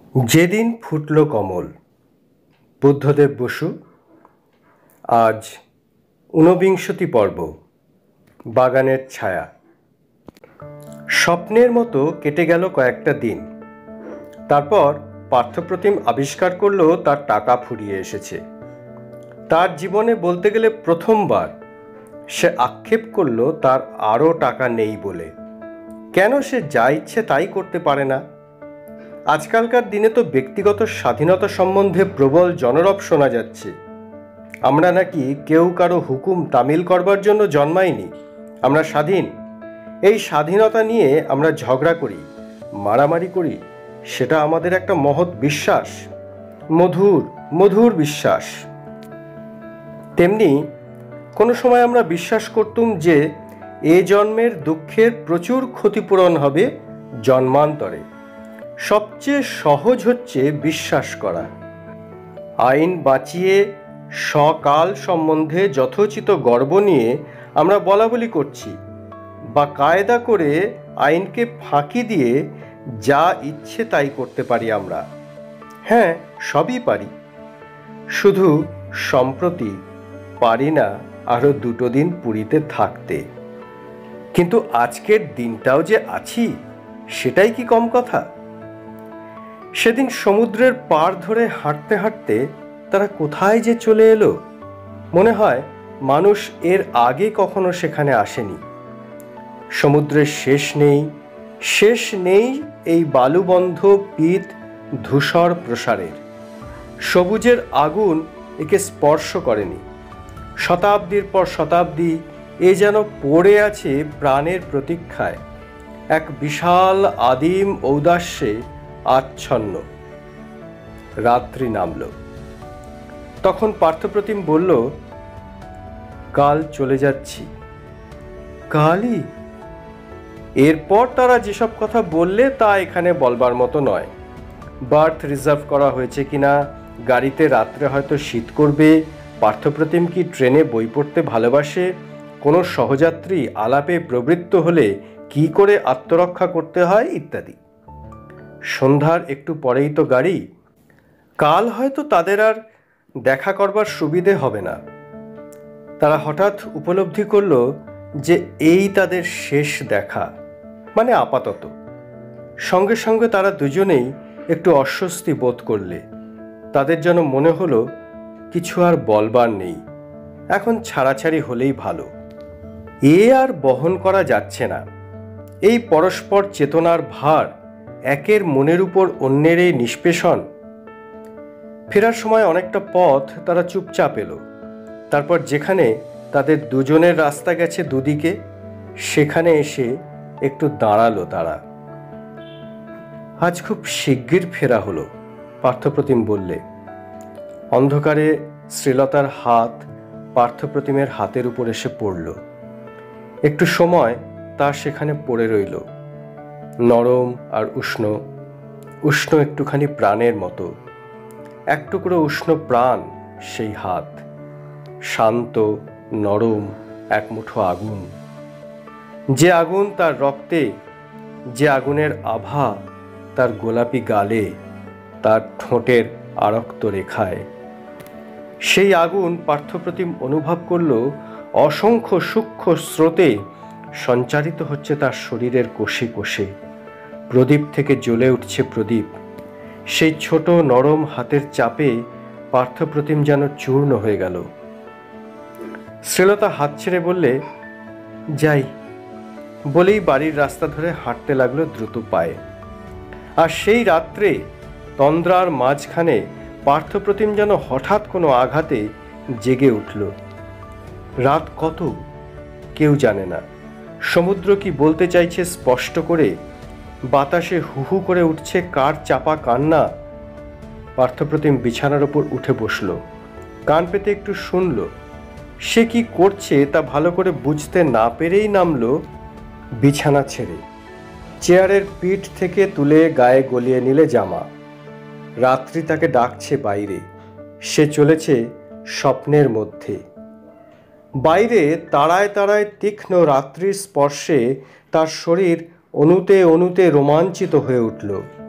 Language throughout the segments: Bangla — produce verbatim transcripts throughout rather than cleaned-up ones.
যেদিন ফুটল কমল। বুদ্ধদেব বসু। আজ ঊনবিংশতি পর্ব। বাগানের ছায়া। স্বপ্নের মতো কেটে গেল কয়েকটা দিন। তারপর পার্থপ্রতিম আবিষ্কার করল তার টাকা ফুরিয়ে এসেছে। তার জীবনে বলতে গেলে প্রথমবার সে আক্ষেপ করল তার আরও টাকা নেই বলে। কেন সে যা ইচ্ছে তাই করতে পারে না? আজকালকার দিনে তো ব্যক্তিগত স্বাধীনতা সম্বন্ধে প্রবল জনরব শোনা যাচ্ছে। আমরা নাকি কেউ কারো হুকুম তামিল করবার জন্য জন্মাইনি, আমরা স্বাধীন। এই স্বাধীনতা নিয়ে আমরা ঝগড়া করি, মারামারি করি, সেটা আমাদের একটা মহৎ বিশ্বাস, মধুর মধুর বিশ্বাস। তেমনি কোনো সময় আমরা বিশ্বাস করতুম যে এ জন্মের দুঃখের প্রচুর ক্ষতিপূরণ হবে জন্মান্তরে। সবচেয়ে সহজ হচ্ছে বিশ্বাস করা। আইন বাঁচিয়ে সকাল সম্বন্ধে যথোচিত গর্ব নিয়ে আমরা বলাবলি করছি, বা কায়দা করে আইনকে ফাঁকি দিয়ে যা ইচ্ছে তাই করতে পারি আমরা। হ্যাঁ, সবই পারি, শুধু সম্প্রতি পারি না আরও দুটো দিন পুরীতে থাকতে। কিন্তু আজকের দিনটাও যে আছি, সেটাই কি কম কথা? সেদিন সমুদ্রের পাড় ধরে হাঁটতে হাঁটতে তারা কোথায় যে চলে এলো। মনে হয় মানুষ এর আগে কখনো সেখানে আসেনি। সমুদ্রের শেষ নেই, শেষ নেই এই বালুবন্ধ পিত ধূসর প্রসারের। সবুজের আগুন একে স্পর্শ করেনি। শতাব্দীর পর শতাব্দী এ যেন পড়ে আছে প্রাণের প্রতীক্ষায়, এক বিশাল আদিম ঔদাস্যে আচ্ছন্ন। রাত্রি নামল। তখন পার্থপ্রতিম বলল, কাল চলে যাচ্ছি। কালই? এরপর তারা যেসব কথা বললে তা এখানে বলবার মতো নয়। বার্থ রিজার্ভ করা হয়েছে কিনা, গাড়িতে রাত্রে হয়তো শীত করবে, পার্থপ্রতিম কি ট্রেনে বই পড়তে ভালোবাসে, কোনো সহযাত্রী আলাপে প্রবৃত্ত হলে কি করে আত্মরক্ষা করতে হয় ইত্যাদি। সন্ধ্যার একটু পরেই তো গাড়ি। কাল হয়তো তাদের আর দেখা করবার সুবিধে হবে না। তারা হঠাৎ উপলব্ধি করল যে এই তাদের শেষ দেখা, মানে আপাতত। সঙ্গে সঙ্গে তারা দুজনেই একটু অস্বস্তি বোধ করলে। তাদের যেন মনে হলো কিছু আর বলবার নেই, এখন ছাড়াছাড়ি হলেই ভালো। এ আর বহন করা যাচ্ছে না। এই পরস্পর চেতনার ভার, একের মনের উপর অন্যের এই নিষ্পেষণ। ফেরার সময় অনেকটা পথ তারা চুপচাপ এলো। তারপর যেখানে তাদের দুজনের রাস্তা গেছে দুদিকে, সেখানে এসে একটু দাঁড়ালো তারা। আজ খুব শিগগির ফেরা হলো, পার্থপ্রতিম বললে। অন্ধকারে শ্রীলতার হাত পার্থপ্রতিমের হাতের উপর এসে পড়ল। একটু সময় তা সেখানে পড়ে রইল, নরম আর উষ্ণ, উষ্ণ একটুখানি প্রাণের মতো। এক টুকরো উষ্ণ প্রাণ সেই হাত, শান্ত নরম এক মুঠো আগুন। যে আগুন তার রক্তে, যে আগুনের আভা তার গোলাপি গালে, তার ঠোঁটের আরক্ত রেখায়। সেই আগুন পার্থপ্রতিম অনুভব করল অসংখ্য সূক্ষ্ম স্রোতে সঞ্চারিত হচ্ছে তার শরীরের কোষে কোষে। প্রদীপ থেকে জ্বলে উঠছে প্রদীপ। সেই ছোট নরম হাতের চাপে পার্থপ্রতিম যেন চূর্ণ হয়ে গেল। শ্রীলতা হাত ছেড়ে বললে, যাই, বলেই বাড়ির রাস্তা ধরে হাঁটতে লাগলো দ্রুত পায়ে। আর সেই রাত্রে তন্দ্রার মাঝখানে পার্থপ্রতিম যেন হঠাৎ কোনো আঘাতে জেগে উঠল। রাত কত কেউ জানে না। সমুদ্র কি বলতে চাইছে স্পষ্ট করে? বাতাসে হুহু করে উঠছে কার চাপা কান্না? পার্থপ্রতিম বিছানার ওপর উঠে বসল, কান পেতে একটু শুনল। সে কি করছে তা ভালো করে বুঝতে না পেরেই নামল বিছানা ছেড়ে। চেয়ারের পিঠ থেকে তুলে গায়ে গলিয়ে নিলে জামা। রাত্রি তাকে ডাকছে বাইরে। সে চলেছে স্বপ্নের মধ্যে। বাইরে তারায় তারায় তীক্ষ্ণ রাত্রির স্পর্শে তার শরীর অনুতে অনুতে রোমাঞ্চিত হয়ে উঠল।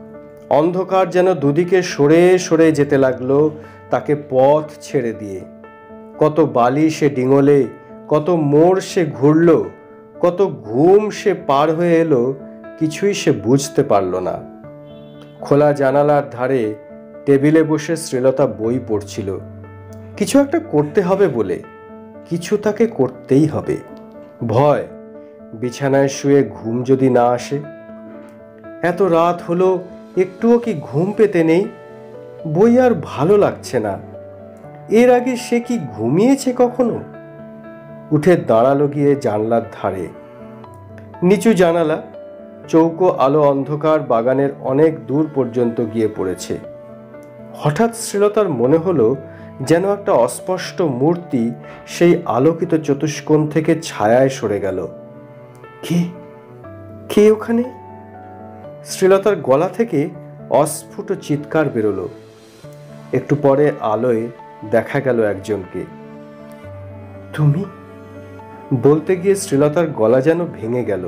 অন্ধকার যেন দুদিকে সরে সরে যেতে লাগলো তাকে পথ ছেড়ে দিয়ে। কত বালি সে ডিঙোলে, কত মোড় সে ঘুরল, কত ঘুম সে পার হয়ে এলো, কিছুই সে বুঝতে পারল না। খোলা জানালার ধারে টেবিলে বসে শ্রীলতা বই পড়ছিল। কিছু একটা করতে হবে বলে, কিছু তাকে করতেই হবে। ভয়, বিছানায় শুয়ে ঘুম যদি না আসে। এত রাত হলো, একটুও কি ঘুম পেতে নেই? বই আর ভালো লাগছে না। এর আগে সে কি ঘুমিয়েছে কখনো? উঠে দাঁড়ালো গিয়ে জানলার ধারে। নিচু জানালা, চৌকো আলো অন্ধকার বাগানের অনেক দূর পর্যন্ত গিয়ে পড়েছে। হঠাৎ শ্রীলতার মনে হলো যেন একটা অস্পষ্ট মূর্তি সেই আলোকিত চতুষ্কোণ থেকে ছায়ায় সরে গেল। কে কে ওখানে? শ্রীলতার গলা থেকে অস্ফুট চিৎকার বেরোলো। একটু পরে আলোয় দেখা গেল একজনকে। তুমি? বলতে গিয়ে শ্রীলতার গলা যেন ভেঙে গেল।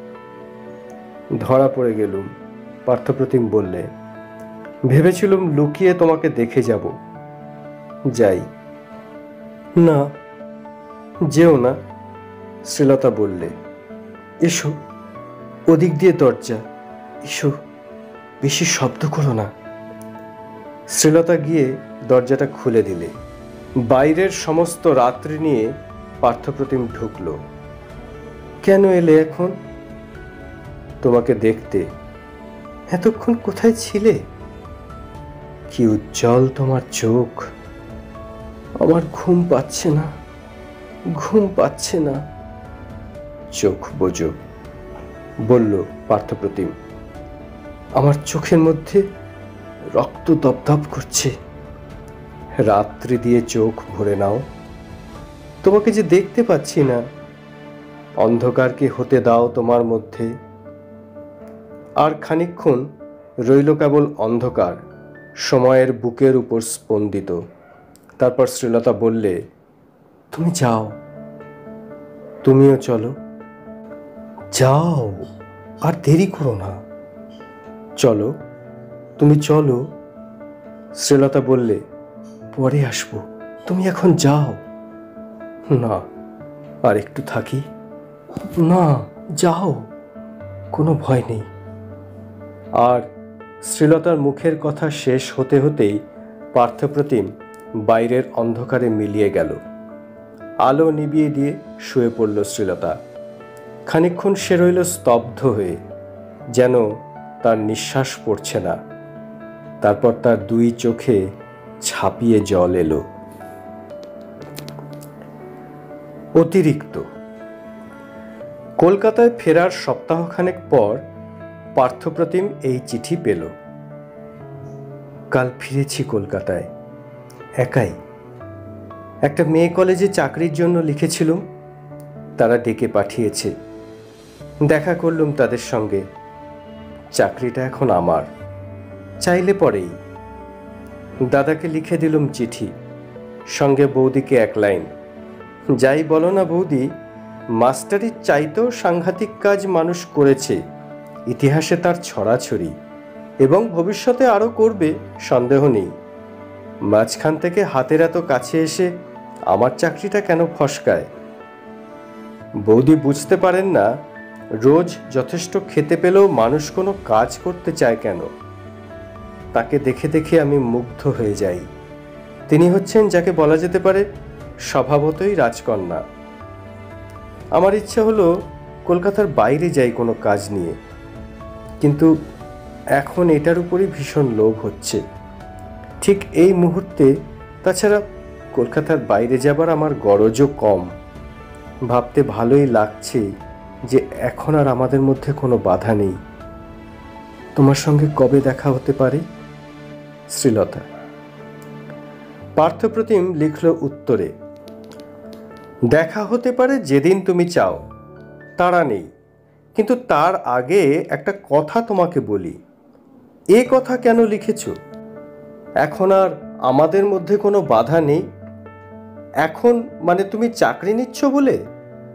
ধরা পড়ে গেলুম, পার্থপ্রতিম বললে। ভেবেছিলুম লুকিয়ে তোমাকে দেখে যাব। যাই না, যেও না, শ্রীলতা বললে। এসো, ওদিক দিয়ে দরজা, এসো, বেশি শব্দ করো না। শ্রীলতা গিয়ে দরজাটা খুলে দিলে। বাইরের সমস্ত রাত্রি নিয়ে পার্থপ্রতিম ঢুকল। কেন এলে এখন? তোমাকে দেখতে। এতক্ষণ কোথায় ছিলে? কি উজ্জ্বল তোমার চোখ। আমার ঘুম পাচ্ছে না, ঘুম পাচ্ছে না। চোখ বোঝো, বলল পার্থপ্রতিম। আমার চোখের মধ্যে রক্ত দপদপ করছে। রাত্রি দিয়ে চোখ ভরে নাও। তোমাকে যে দেখতে পাচ্ছি না, অন্ধকারকে হতে দাও তোমার মধ্যে। আর খানিকক্ষণ রইল কেবল অন্ধকার, সময়ের বুকের উপর স্পন্দিত। তারপর শ্রীলতা বললে, তুমি যাও, তুমিও চলো। যাও, আর দেরি করো না। চলো, তুমি চলো। শ্রীলতা বললে, পরে আসবো, তুমি এখন যাও। না, আর একটু থাকি। না, যাও, কোনো ভয় নেই। আর শ্রীলতার মুখের কথা শেষ হতে হতেই পার্থপ্রতিম বাইরের অন্ধকারে মিলিয়ে গেল। আলো নিভিয়ে দিয়ে শুয়ে পড়ল শ্রীলতা। খানিকক্ষণ সে রইল স্তব্ধ হয়ে, যেন তার নিঃশ্বাস পড়ছে না। তারপর তার দুই চোখে ছাপিয়ে জল এলো। অতিরিক্ত। কলকাতায় ফেরার সপ্তাহখানেক পর পার্থপ্রতিম এই চিঠি পেল। কাল ফিরেছি কলকাতায়, একাই। একটা মেয়ে কলেজে চাকরির জন্য লিখেছিলুম, তারা ডেকে পাঠিয়েছে। দেখা করলুম তাদের সঙ্গে। চাকরিটা এখন আমার, চাইলে পরেই। দাদাকে লিখে দিলুম চিঠি, সঙ্গে বৌদিকে এক লাইন। যাই বলো না বৌদি, মাস্টারির চাইতেও সাংঘাতিক কাজ মানুষ করেছে। ইতিহাসে তার ছড়াছড়ি, এবং ভবিষ্যতে আরও করবে, সন্দেহ নেই। মাঝখান থেকে হাতের এত কাছে এসে আমার চাকরিটা কেন ফসকায়? বৌদি বুঝতে পারেন না, রোজ যথেষ্ট খেতে পেলেও মানুষ কোনো কাজ করতে চায় কেন। তাকে দেখে দেখে আমি মুগ্ধ হয়ে যাই। তিনি হচ্ছেন যাকে বলা যেতে পারে স্বভাবতই রাজকন্যা। আমার ইচ্ছা হলো কলকাতার বাইরে যাই কোনো কাজ নিয়ে, কিন্তু এখন এটার উপরই ভীষণ লোভ হচ্ছে ঠিক এই মুহূর্তে। তাছাড়া কলকাতার বাইরে যাবার আমার গরজও কম। ভাবতে ভালোই লাগছে যে এখন আর আমাদের মধ্যে কোনো বাধা নেই। তোমার সঙ্গে কবে দেখা হতে পারে? শ্রীলতা। পার্থপ্রতিম লিখল উত্তরে, দেখা হতে পারে যেদিন তুমি চাও, তাড়া নেই। কিন্তু তার আগে একটা কথা তোমাকে বলি। এ কথা কেন লিখেছ? এখন আর আমাদের মধ্যে কোনো বাধা নেই। এখন মানে তুমি চাকরি নিচ্ছ বলে?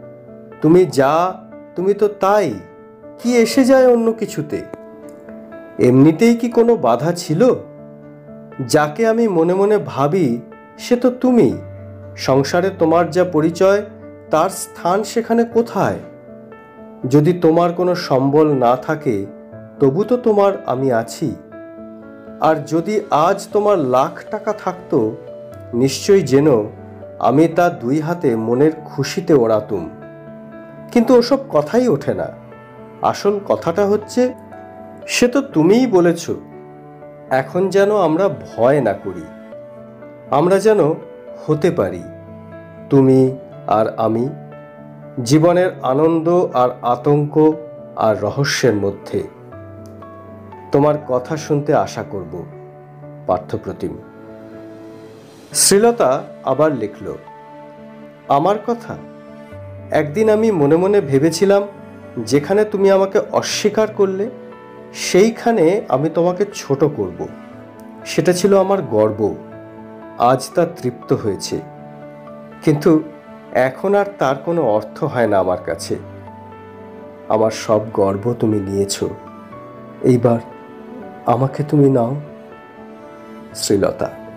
তুমি যা, তুমি তো তাই, কি এসে যায় অন্য কিছুতে? এমনিতেই কি কোনো বাধা ছিল? যাকে আমি মনে মনে ভাবি সে তো তুমি। সংসারে তোমার যা পরিচয়, তার স্থান সেখানে কোথায়? যদি তোমার কোনো সম্বল না থাকে, তবু তো তোমার আমি আছি। আর যদি আজ তোমার লাখ টাকা থাকতো, নিশ্চয়ই যেন আমি তা দুই হাতে মনের খুশিতে ওড়াতুম। কিন্তু ওসব কথাই ওঠে না। আসল কথাটা হচ্ছে, সে তো তুমিই বলেছ, এখন যেন আমরা ভয় না করি, আমরা যেন হতে পারি তুমি আর আমি, জীবনের আনন্দ আর আতঙ্ক আর রহস্যের মধ্যে। তোমার কথা শুনতে আশা করব, পার্থপ্রতিম। শ্রীলতা আবার লিখল, আমার কথা? একদিন আমি মনে মনে ভেবেছিলাম, যেখানে তুমি আমাকে অস্বীকার করলে, সেইখানে আমি তোমাকে ছোট করব। সেটা ছিল আমার গর্ব। আজ তা তৃপ্ত হয়েছে, কিন্তু এখন আর তার কোনো অর্থ হয় না আমার কাছে। আমার সব গর্ব তুমি নিয়েছ, এইবার আমাকে তুমি নাও। শ্রীলতা।